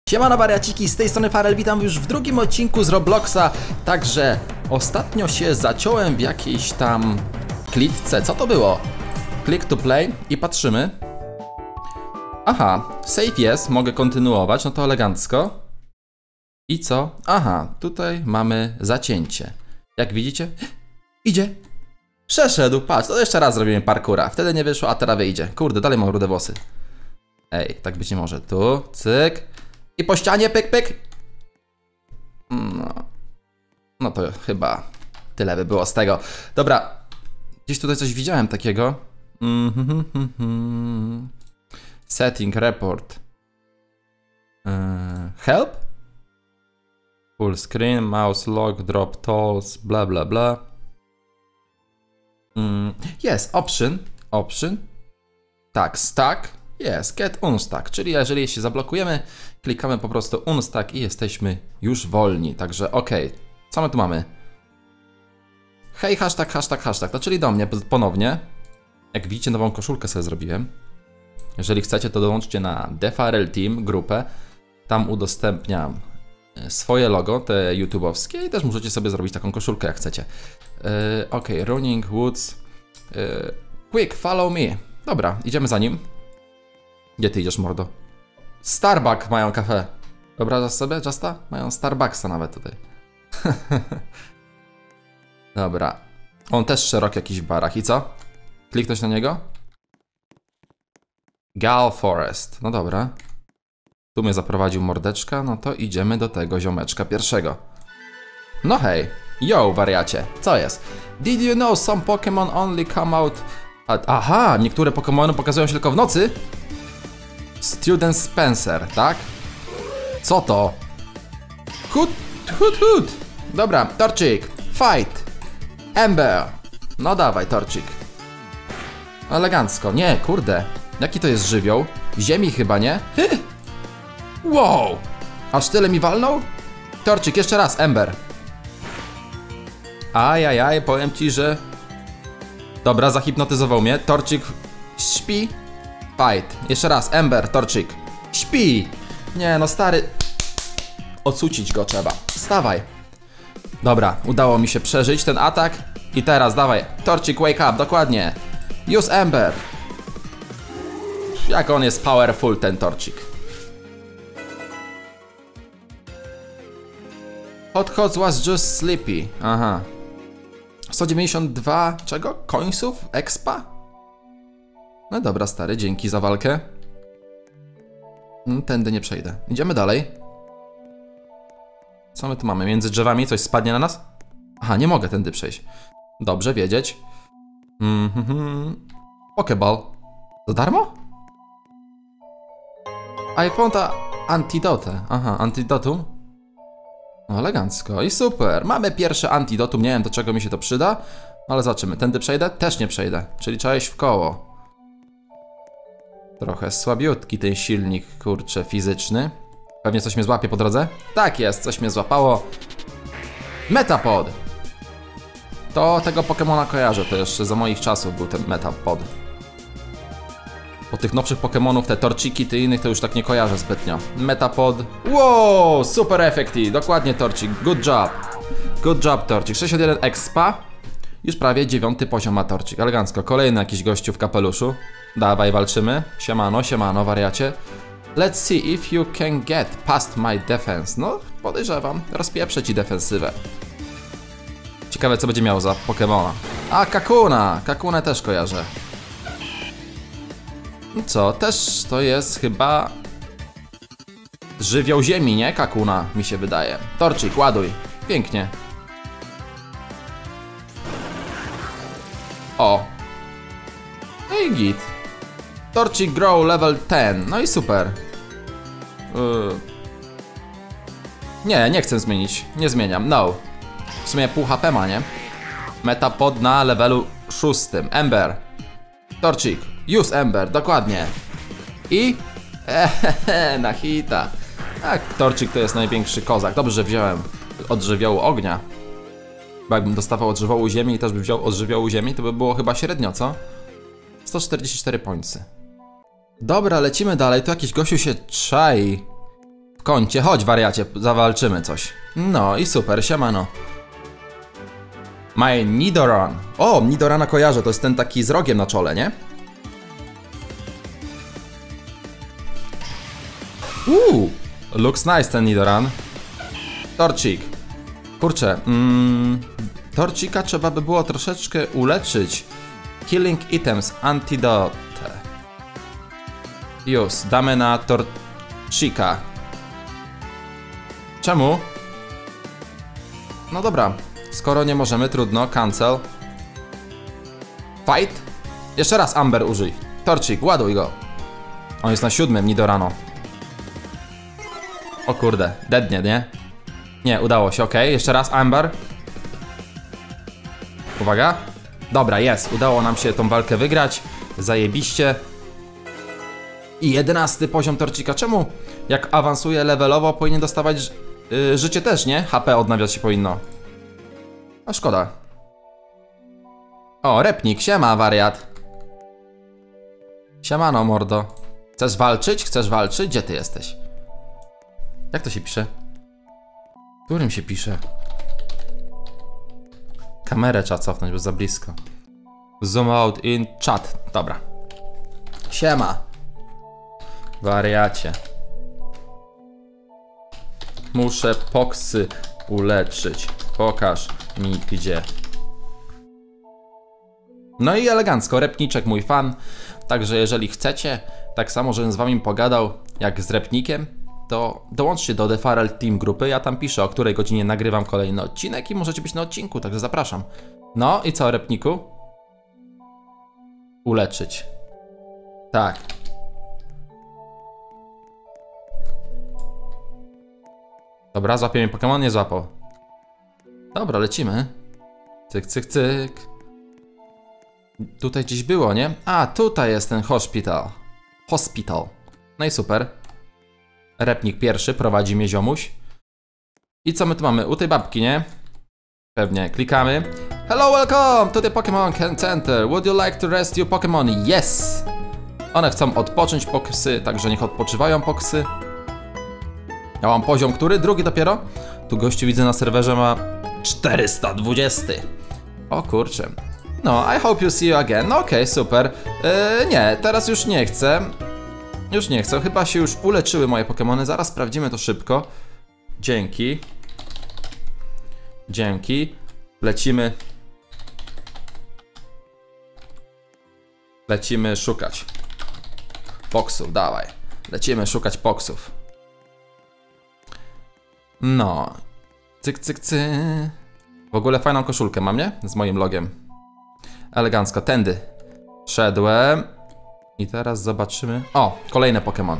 Siemano wariaciki, z tej strony Farel, witam już w drugim odcinku z Robloxa. Także ostatnio się zaciąłem w jakiejś tam klitce. Co to było? Click to play i patrzymy. Aha, save jest, mogę kontynuować, no to elegancko. I co? Aha, tutaj mamy zacięcie. Jak widzicie? Idzie! Przeszedł, patrz, to jeszcze raz zrobimy parkoura. Wtedy nie wyszło, a teraz wyjdzie. Kurde, dalej mam rude włosy. Ej, tak być nie może. Tu, cyk. I po ścianie, pyk, pyk. No to chyba tyle by było z tego. Dobra, gdzieś tutaj coś widziałem takiego. Setting, report. Help? Full screen, mouse lock, drop tools, bla bla bla. Jest, option. Tak, stack. Jest, get unstuck, czyli jeżeli się zablokujemy, klikamy po prostu unstuck i jesteśmy już wolni. Także okej, co my tu mamy? Hej, hashtag, to czyli do mnie ponownie. Jak widzicie, nową koszulkę sobie zrobiłem. Jeżeli chcecie, to dołączcie na TheFarel Team grupę. Tam udostępniam swoje logo, te YouTube'owskie, i też możecie sobie zrobić taką koszulkę, jak chcecie. Okej, running woods. Quick, follow me. Dobra, idziemy za nim. Gdzie ty idziesz, mordo? Starbucks mają kafe. Wyobrażasz sobie, Justa? Mają Starbucksa nawet tutaj. Dobra. On też szeroki jakiś w barach. I co? Kliknąć na niego? Gal Forest. No dobra. Tu mnie zaprowadził mordeczka. No to idziemy do tego ziomeczka pierwszego. No hej. Yo, wariacie. Co jest? Did you know some Pokémon only come out... Aha, niektóre Pokémony pokazują się tylko w nocy? Student Spencer, tak? Co to? Hut. Dobra, Torczyk, fight. Ember. No dawaj, Torczyk. Elegancko. Nie, kurde. Jaki to jest żywioł? Ziemi chyba, nie? Wow. Aż tyle mi walnął? Torczyk, jeszcze raz, Ember. Ajajaj, powiem ci, że... Dobra, zahipnotyzował mnie. Torczyk śpi. Fight. Jeszcze raz, Ember, Torczyk. Śpi! Nie no, stary. Odsucić go trzeba. Wstawaj. Dobra, udało mi się przeżyć ten atak. I teraz, dawaj, Torczyk, wake up, dokładnie. Use Ember. Jak on jest powerful, ten Torczyk. Hot was just sleepy. Aha. 192 czego? Coinsów? Expa? No dobra, stary, dzięki za walkę. Tędy nie przejdę. Idziemy dalej. Co my tu mamy? Między drzewami coś spadnie na nas? Aha, nie mogę tędy przejść. Dobrze wiedzieć. Pokeball. Za darmo? I found a antidote. Aha, antidotum. No, elegancko i super. Mamy pierwsze antidotum. Nie wiem, do czego mi się to przyda, ale zobaczymy. Tędy przejdę? Też nie przejdę. Czyli trzeba iść w koło. Trochę słabiutki ten silnik, kurczę, fizyczny. Pewnie coś mnie złapie po drodze? Tak jest, coś mnie złapało. Metapod. To tego Pokemona kojarzę, to jeszcze za moich czasów był ten Metapod. Po tych nowszych Pokemonów, te Torczyki, te innych, to już tak nie kojarzę zbytnio. Metapod. Wow, super efekty, dokładnie Torczyk, good job. Good job, Torczyk. 61 expa. Już prawie 9 poziom ma Torczyk, elegancko. Kolejny jakiś gościu w kapeluszu. Dawaj, walczymy. Siemano, wariacie. Let's see if you can get past my defense. No, podejrzewam. Rozpieprzę ci defensywę. Ciekawe, co będzie miał za Pokemona. A, Kakuna! Kakunę też kojarzę. Co? Też to jest chyba... żywioł ziemi, nie? Kakuna, mi się wydaje. Torczyk, ładuj. Pięknie. O. No i git. Torczyk grow level 10. No i super. Nie chcę zmienić. Nie zmieniam. No. W sumie pół HP ma, nie? Metapod na levelu 6. Ember. Torczyk. Use Ember. Dokładnie. I... na hita. Tak, Torczyk to jest największy kozak. Dobrze, że wziąłem od żywiołu ognia. Bo jakbym dostawał od żywiołu ziemi i też bym wziął od żywiołu ziemi, to by było chyba średnio, co? 144 pointsy. Dobra, lecimy dalej. Tu jakiś gościu się czai. w kącie. Chodź, wariacie, zawalczymy coś. No i super, siemano. My Nidoran. O, Nidorana kojarzę, to jest ten taki z rogiem na czole, nie? Looks nice ten Nidoran. Torcik. Kurczę, Torcika trzeba by było troszeczkę uleczyć. Killing items, antidote. Już, damy na Torcika. Czemu? No dobra, skoro nie możemy, trudno, cancel. Fight? Jeszcze raz Amber użyj. Torcik, ładuj go. On jest na 7, Nidorano. O kurde, deadnie, nie? Nie, udało się, okej. Jeszcze raz Amber. Uwaga. Dobra, jest, udało nam się tą walkę wygrać. Zajebiście. I 11 poziom Torcika. Czemu? Jak awansuje levelowo, powinien dostawać życie też, nie? HP odnawiać się powinno. A szkoda. O, Repnik, siema, wariat. Siemano, mordo. Chcesz walczyć? Chcesz walczyć? Gdzie ty jesteś? Jak to się pisze? Którym się pisze? Kamerę trzeba cofnąć, bo za blisko. Zoom out in chat. Dobra. Siema. Wariacie. Muszę poksy uleczyć. Pokaż mi gdzie. No i elegancko. Repniczek mój fan. Także jeżeli chcecie, tak samo, żebym z wami pogadał jak z Repnikiem, to dołączcie do The Farrell Team grupy. Ja tam piszę, o której godzinie nagrywam kolejny odcinek i możecie być na odcinku, także zapraszam. No i co, Repniku? Uleczyć. Tak. Dobra, złapie mnie Pokémon, nie złapał. Dobra, lecimy. Cyk, cyk, cyk. Tutaj gdzieś było, nie? A, tutaj jest ten hospital. No i super. Repnik pierwszy, prowadzi mnie ziomuś. I co my tu mamy? U tej babki, nie? Pewnie, klikamy. Hello, welcome to the Pokémon Center. Would you like to rest your Pokémon? Yes! One chcą odpocząć, poksy, także niech odpoczywają poksy. Ja mam poziom, który? Drugi dopiero? Tu gościu widzę na serwerze ma 420. O kurczę. No, I hope you see you again. No okej, super. Nie, teraz już nie chcę. Już nie chcę, chyba się już uleczyły moje Pokémony. Zaraz sprawdzimy to szybko. Dzięki. Dzięki. Lecimy. Lecimy szukać poksów, dawaj. Lecimy szukać poksów. No. Cyk, cyk, cyk. W ogóle fajną koszulkę mam, nie? Z moim logiem. Elegancko, tędy szedłem. I teraz zobaczymy. O, kolejny Pokémon.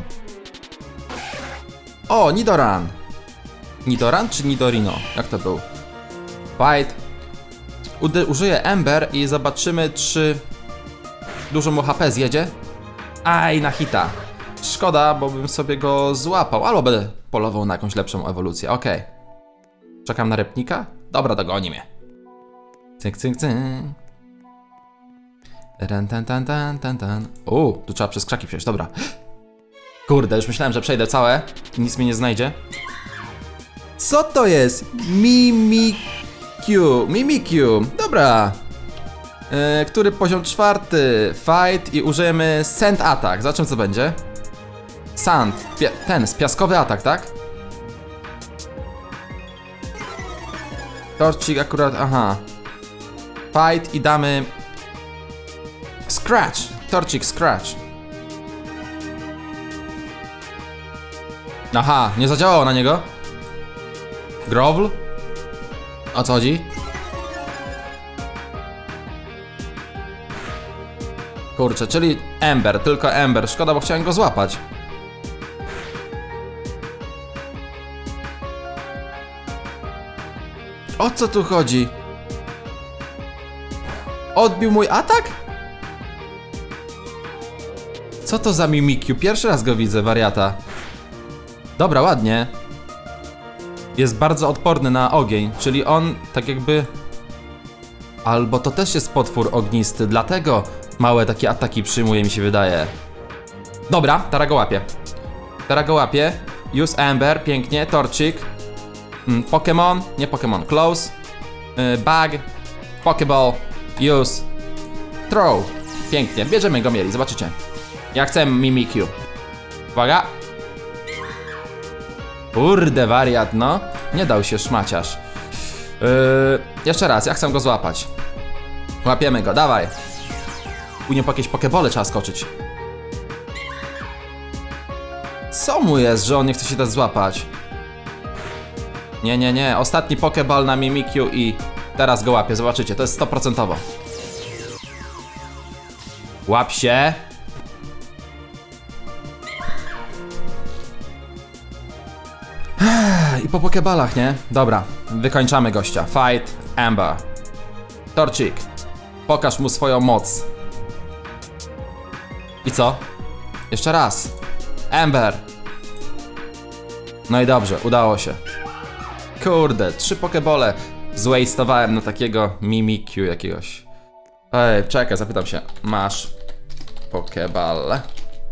O, Nidoran. Nidoran czy Nidorino? Jak to był? Fight. Użyję Ember i zobaczymy, czy dużo mu HP zjedzie. Aj, na hita. Szkoda, bo bym sobie go złapał, albo będę polował na jakąś lepszą ewolucję. Okej. Czekam na Repnika? Dobra, dogoni mnie. Cyk, cyk, cyk. Tu trzeba przez krzaki przejść, dobra. Kurde, już myślałem, że przejdę całe i nic mi nie znajdzie. Co to jest? Mimikyu. Dobra. Który poziom 4? Fight i użyjemy Sand Attack. Zobaczymy, co będzie. Sand. Ten, piaskowy atak, tak? Torcik akurat, aha. Fight i damy Scratch. Torcik Scratch. Aha, nie zadziałało na niego. Growl? O co chodzi? Kurczę, czyli Ember, tylko Ember. Szkoda, bo chciałem go złapać. O co tu chodzi? Odbił mój atak? Co to za Mimikyu? Pierwszy raz go widzę, wariata. Dobra, ładnie. Jest bardzo odporny na ogień, czyli on tak jakby... Albo to też jest potwór ognisty, dlatego małe takie ataki przyjmuje, mi się wydaje. Dobra, teraz go łapię. Teraz go łapię. Use Amber, pięknie, torcik. Pokémon, nie Pokémon, close. Bug, Pokéball, use, throw. Pięknie, bierzemy go mieli, zobaczycie. Ja chcę Mimikyu. Uwaga. Kurde, wariat, no. Nie dał się szmaciarz. Jeszcze raz, ja chcę go złapać. Łapiemy go, dawaj. U nie po jakieś pokebole trzeba skoczyć. Co mu jest, że on nie chce się dać złapać? Nie, nie, nie. Ostatni pokeball na Mimikyu i teraz go łapię, zobaczycie, to jest 100%. Łap się. I po pokebalach, nie? Dobra, wykończamy gościa. Fight Amber. Torcik, pokaż mu swoją moc. I co? Jeszcze raz. Amber. No i dobrze, udało się. Kurde, 3 pokebole zwastowałem na takiego Mimikyu jakiegoś. Ej, czekaj, zapytam się. Masz pokeball?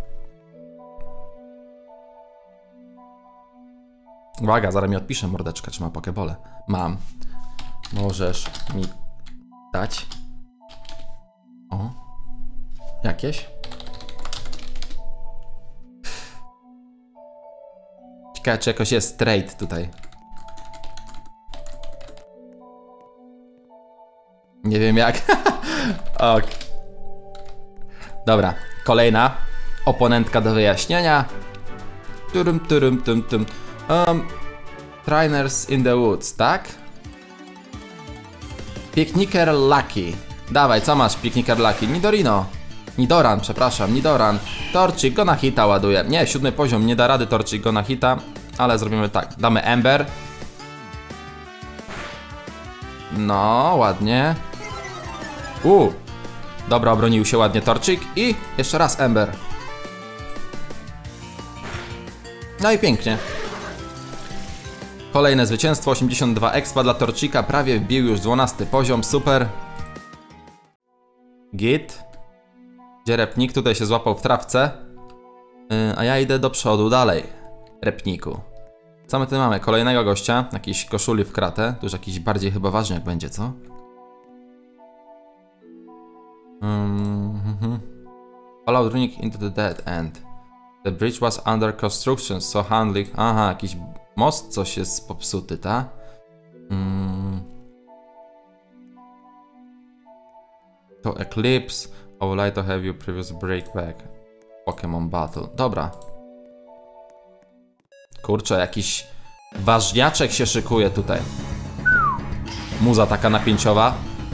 Uwaga, zaraz mi odpiszę mordeczka, czy ma pokebole. Mam. Możesz mi dać? O. Jakieś? Ciekawe, czy jakoś jest trade tutaj. Nie wiem jak. Ok. Dobra, kolejna oponentka do wyjaśnienia. Trainers in the Woods, tak? Picnicker Lucky. Dawaj, co masz, Picnicker Lucky? Nidorino. Nidoran, przepraszam, Nidoran. Torcik go na hita ładuje. Nie, 7 poziom, nie da rady Torcik go na hita. Ale zrobimy tak, damy Amber. No, ładnie. Dobra, obronił się ładnie Torcik. I jeszcze raz Amber. No i pięknie. Kolejne zwycięstwo, 82 expa dla Torcika. Prawie wbił już 12 poziom, super. Git. Gdzie Repnik? Tutaj się złapał w trawce. A ja idę do przodu, dalej. Repniku. Co my tu mamy? Kolejnego gościa. Jakiś koszuli w kratę. Tu już jakiś bardziej chyba ważny jak będzie, co? Follow running into the dead end. The bridge was under construction, so handling... Aha, jakiś most coś jest popsuty, ta? To Eclipse. I would like to have you previous breakback. Pokémon Battle. Dobra. Kurczę, jakiś ważniaczek się szykuje tutaj. Muza taka napięciowa.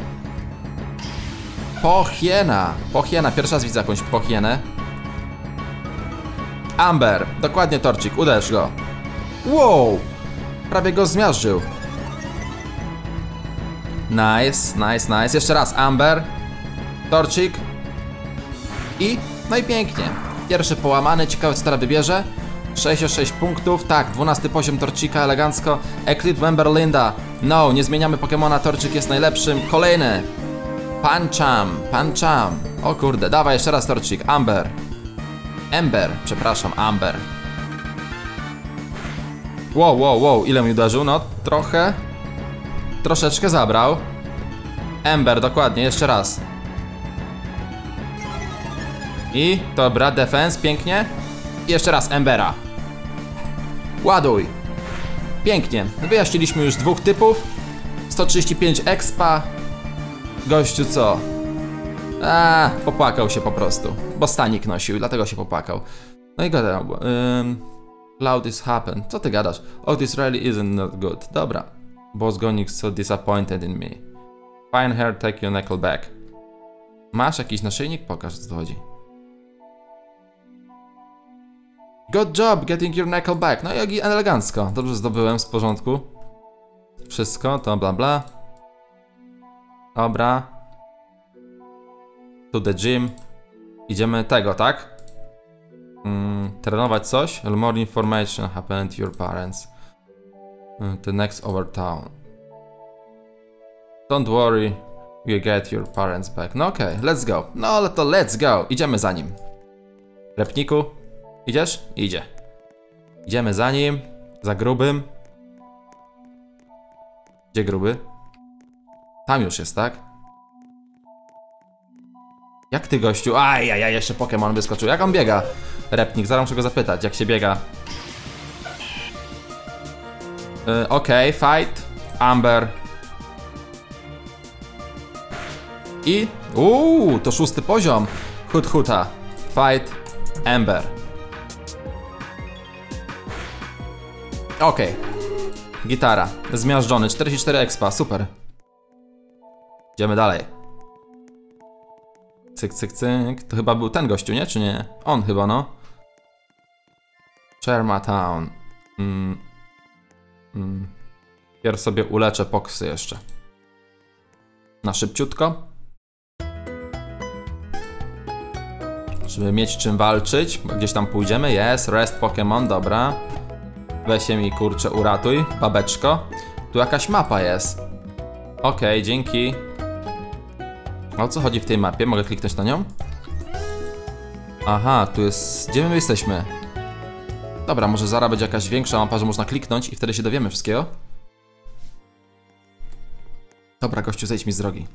Pochiena. Pochiena. Pierwszy raz widzę jakąś pochienę. Amber. Dokładnie, Torcik. Uderz go. Wow. Prawie go zmiażdżył. Nice, nice, nice. Jeszcze raz Amber. Torcik. No i pięknie. Pierwszy połamany. Ciekawe, co teraz wybierze. 66 punktów. Tak, 12 poziom Torcika, elegancko. Eclipse Member Linda. No, nie zmieniamy Pokemona. Torcik jest najlepszym. Kolejny. Pancham. Pancham. O kurde, dawaj jeszcze raz Torcik. Amber. Ember, przepraszam, Amber. Wow, wow, wow, ile mi uderzył? No, trochę. Troszeczkę zabrał. Ember, dokładnie, jeszcze raz. I, dobra, defense, pięknie. I jeszcze raz Embera. Ładuj. Pięknie, wyjaśniliśmy już 2 typów. 135 expa. Gościu co? Popłakał się po prostu. Bo stanik nosił, dlatego się popłakał. No i gadał. Cloud is happened. Co ty gadasz? Oh, this really isn't not good. Dobra. Boss Gonic so disappointed in me. Fine hair, take your knuckle back. Masz jakiś naszyjnik? Pokaż, co chodzi. Good job getting your knuckle back. No i elegancko. Dobrze zdobyłem, w porządku. Wszystko, to bla bla. Dobra. To the gym. Idziemy tego, tak? Trenować coś? More information happened to your parents. The next over town. Don't worry. You get your parents back. No okej, let's go. No to let's go. Idziemy za nim. Repniku. Idziesz? Idzie. Idziemy za nim. Za grubym. Gdzie gruby? Tam już jest, tak? Jak ty, gościu? Ajajaj, jeszcze Pokémon wyskoczył. Jak on biega? Repnik, zaraz muszę go zapytać, jak się biega. Okej, fight. Amber. I... to 6. poziom. Huta. Fight. Amber. Okej. Gitara. Zmiażdżony. 44 expa. Super. Idziemy dalej. Cyk, cyk, cyk. To chyba był ten gościu, nie? Czy nie? On chyba, no. Chermatown. Pierw sobie uleczę poksy jeszcze. Na szybciutko. Żeby mieć czym walczyć. Gdzieś tam pójdziemy. Jest. Rest Pokémon. Dobra. Weź się mi, kurczę, uratuj. Babeczko. Tu jakaś mapa jest. Okej, dzięki. O co chodzi w tej mapie? Mogę kliknąć na nią? Aha, tu jest... Gdzie my jesteśmy? Dobra, może zaraz będzie jakaś większa mapa, że można kliknąć i wtedy się dowiemy wszystkiego. Dobra, gościu, zejdź mi z drogi.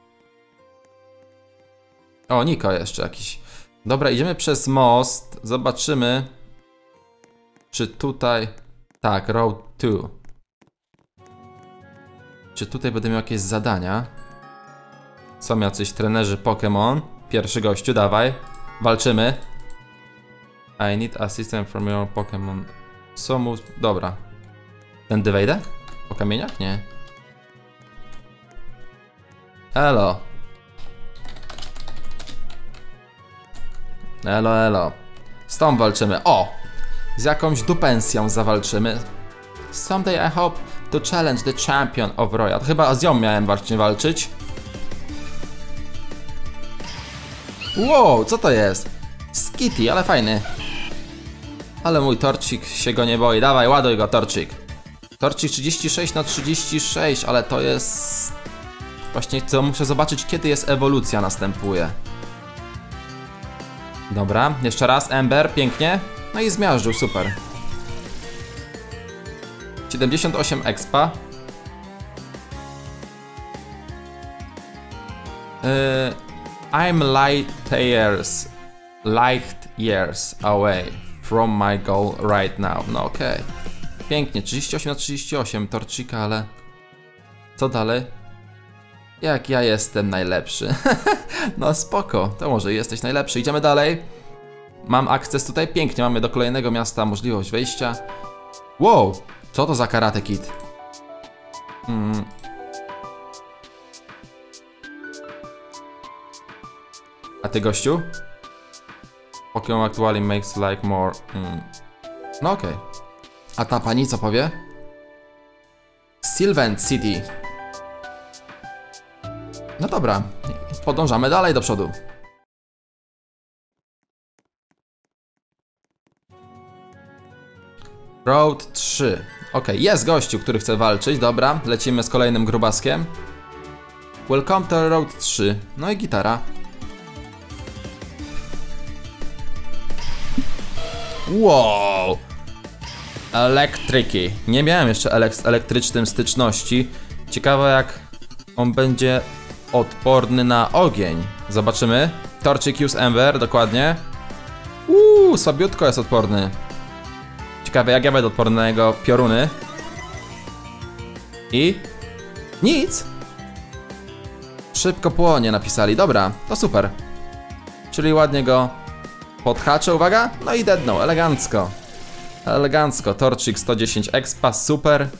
O, Niko jeszcze jakiś. Dobra, idziemy przez most. Zobaczymy, czy tutaj... Tak, Road 2. Czy tutaj będę miał jakieś zadania? Są jacyś trenerzy Pokémon. Pierwszy gościu, dawaj. Walczymy. I need assistance from your Pokémon. Dobra. Tędy wejdę? Po kamieniach? Nie. Elo. Elo. Z tą walczymy. O! Z jakąś dupensją zawalczymy. Someday I hope to challenge the champion of Royal. Chyba z nią miałem właśnie walczyć. Wow, co to jest? Skitty, ale fajny. Ale mój Torcik się go nie boi. Dawaj, ładuj go, Torcik. Torcik 36/36, ale to jest... Właśnie co muszę zobaczyć, kiedy jest ewolucja następuje. Dobra, jeszcze raz, Ember, pięknie. No i zmiażdżył, super. 78 expa. I'm light years away from my goal right now. No okej. Pięknie, 38/38 Torcika, ale... Co dalej? Jak ja jestem najlepszy. No spoko, to może jesteś najlepszy. Idziemy dalej. Mam akces tutaj, pięknie, mamy do kolejnego miasta możliwość wejścia. Wow, co to za Karate Kid? A ty, gościu? Pokémon actually makes like more... No okej. A ta pani co powie? Sylvan City. No dobra, podążamy dalej do przodu. Road 3. Okej, jest gościu, który chce walczyć. Dobra, lecimy z kolejnym grubaskiem. Welcome to Road 3. No i gitara. Wow! Elektryki. Nie miałem jeszcze z elektrycznym styczności. Ciekawe, jak on będzie odporny na ogień. Zobaczymy. Torcik use Ember, dokładnie. Słabiutko jest odporny. Ciekawe, jak ja będę odporny na jego pioruny. I... nic. Szybko płonie napisali. Dobra, to super. Czyli ładnie go podhaczę, uwaga. No i deadnął, elegancko. Elegancko, Torcik 110 expa, super.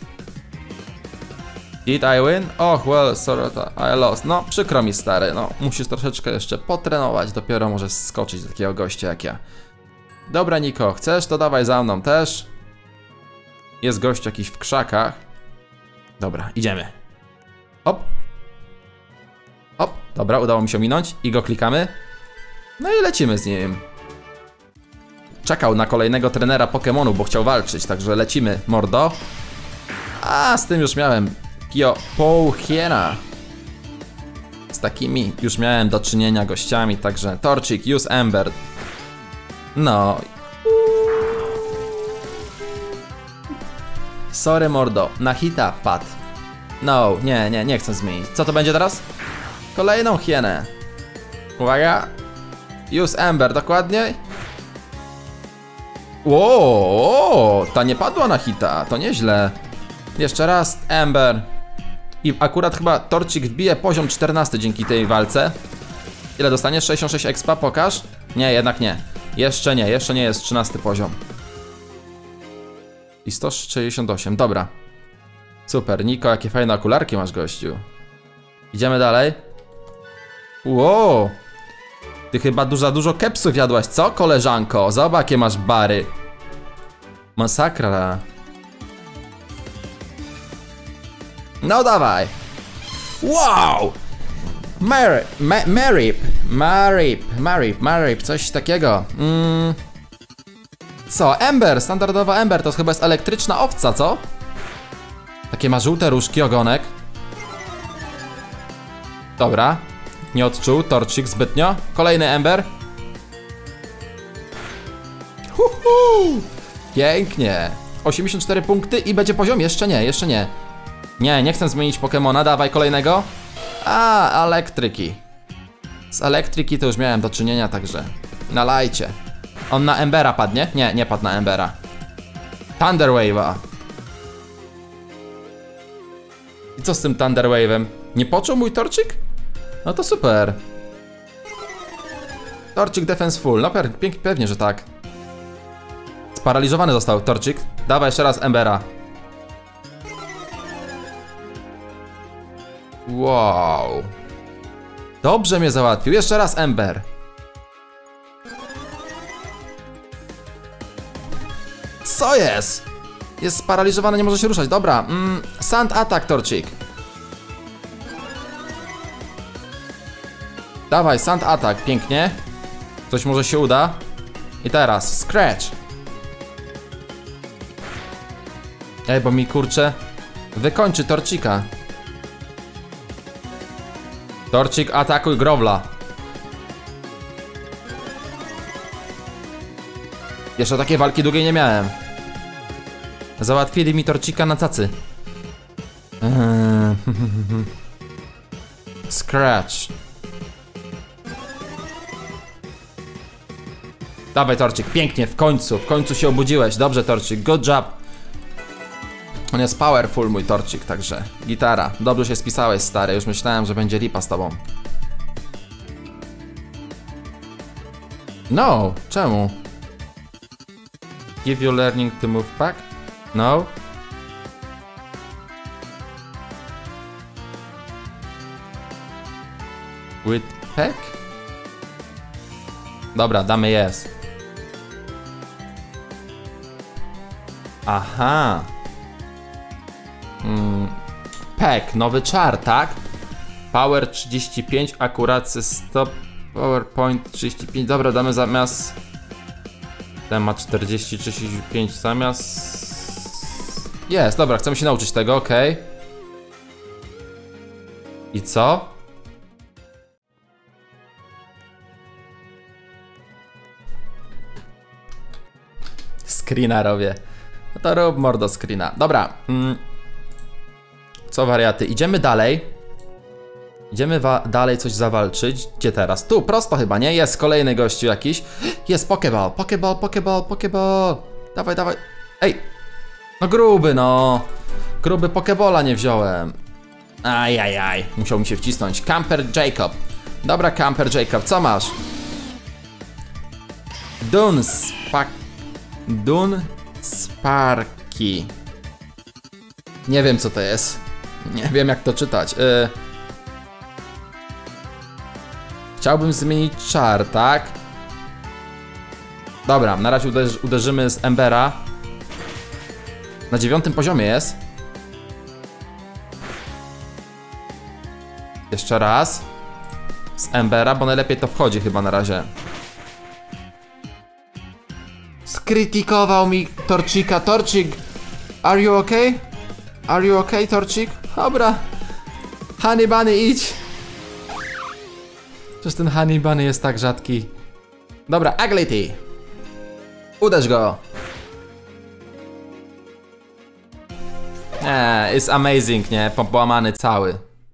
Did I win? Oh, well, sorry, I lost. No, przykro mi, stary, no, musisz troszeczkę jeszcze potrenować, dopiero możesz skoczyć do takiego gościa jak ja. Dobra, Niko, chcesz? To dawaj za mną też. Jest gość jakiś w krzakach. Dobra, idziemy. Hop. Hop, dobra, udało mi się minąć i go klikamy. No i lecimy z nim. Czekał na kolejnego trenera Pokemonu, bo chciał walczyć, także lecimy, mordo. A, z tym już miałem. Pouchiera. Z takimi już miałem do czynienia gościami, także Torcik, use Ember. No. Sorry mordo, na hita padł. No, nie chcę zmienić. Co to będzie teraz? Kolejną hienę. Uwaga. Use Ember, dokładniej. Ło, ta nie padła na hita, to nieźle. Jeszcze raz Ember. I akurat chyba Torcik wbije poziom 14 dzięki tej walce. Ile dostaniesz? 66 expa, pokaż. Nie, jednak nie. Jeszcze nie jest 13 poziom. I 168, dobra. Super, Niko, jakie fajne okularki masz, gościu. Idziemy dalej. Wow. Ty chyba dużo kepsów jadłaś, co, koleżanko? Zobacz, jakie masz bary. Masakra. No dawaj. Wow. Marip, coś takiego. Co? Ember, standardowa Ember, to chyba jest elektryczna owca, co? Takie ma żółte różki, ogonek. Dobra. Nie odczuł Torcik zbytnio. Kolejny Ember. Pięknie. 84 punkty i będzie poziom? Jeszcze nie. Nie chcę zmienić Pokemona, dawaj kolejnego. Elektryki. Z elektryki to już miałem do czynienia, także nalajcie. On na Embera padnie? Nie padł na Embera. Thunder Wave'a. I co z tym Thunder Wave'em? Nie poczuł mój Torcik? No to super. Torcik defense full, no pewnie, że tak. Sparaliżowany został Torcik. Dawaj jeszcze raz Embera. Wow. Dobrze mnie załatwił, jeszcze raz Ember. Co jest? Jest sparaliżowany, nie może się ruszać, dobra. Sand Attack, Torcik. Dawaj, Sand Attack, pięknie. Coś może się uda. I teraz, Scratch. Ej, bo mi kurczę wykończy Torcika. Torcik, atakuj Growla. Jeszcze takiej walki długiej nie miałem. Załatwili mi Torcika na cacy. Scratch. Dawaj Torcik, pięknie, w końcu się obudziłeś. Dobrze Torcik, good job. On jest powerful, mój Torcik, także gitara. Dobrze się spisałeś, stary, już myślałem, że będzie lipa z tobą. No, czemu? Give you learning to move back? No. With peck? Dobra, damy yes. Aha. Peck, nowy czar, tak? Power 35, akuracy 100, PowerPoint 35. Dobra, damy zamiast... Ten ma 40, 35 zamiast... Jest, dobra, chcemy się nauczyć tego, okej. I co? Screena robię. No to rób mordo screena. Dobra. Co wariaty? Idziemy dalej. Idziemy dalej coś zawalczyć. Gdzie teraz? Tu, prosto chyba, nie? Jest kolejny gościu jakiś. Jest Pokeball. Dawaj, dawaj. Ej. No gruby, no. Gruby Pokeballa nie wziąłem. Ajajaj. Musiał mi się wcisnąć. Camper Jacob. Dobra, Camper Jacob, co masz? Dunsparki. Nie wiem co to jest. Nie wiem jak to czytać. Chciałbym zmienić czar, tak? Dobra, na razie uderzymy z Embera. Na 9. poziomie jest. Jeszcze raz. Z Embera, bo najlepiej to wchodzi chyba na razie. Skrytikował mi Torcika. Torcik, are you okay? Are you okay, Torcik? Dobra. Honey Bunny, idź. Przecież ten Honey Bunny jest tak rzadki. Dobra, Agility. Uderz go. Jest amazing, nie? Połamany cały.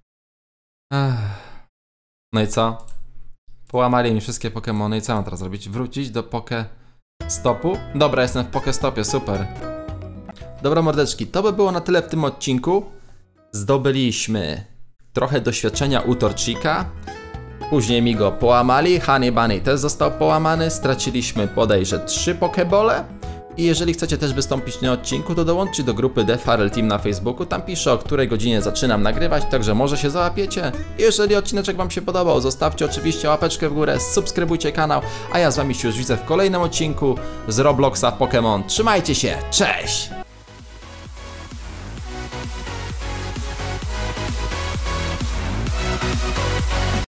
No i co? Połamali mi wszystkie Pokemony i co mam teraz robić? Wrócić do Pokestopu? Dobra, jestem w Pokestopie, super. Dobra mordeczki, to by było na tyle w tym odcinku. Zdobyliśmy trochę doświadczenia u Torchika. Później mi go połamali, Honey Bunny też został połamany. Straciliśmy bodajże 3 Pokebole. I jeżeli chcecie też wystąpić na odcinku, to dołączcie do grupy The Farrell Team na Facebooku. Tam piszę, o której godzinie zaczynam nagrywać, także może się załapiecie. Jeżeli odcineczek wam się podobał, zostawcie oczywiście łapeczkę w górę, subskrybujcie kanał, a ja z wami się już widzę w kolejnym odcinku z Robloxa Pokémon. Trzymajcie się, cześć!